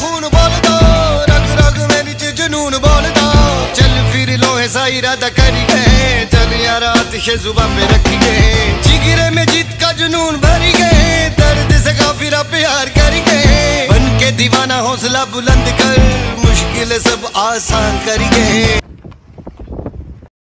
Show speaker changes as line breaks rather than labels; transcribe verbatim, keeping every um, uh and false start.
खून बोल दो, रग रग में नीचे जुनून बोल दो। चल फिर लोहे सा इरादा करिए, चल यार आतिशे जुबान पे रखिए। जिगरे में जीत का जुनून भरिए, दर्द से काफिरा प्यार करिए। बन के दीवाना हौसला बुलंद कर, मुश्किल सब आसान करिए।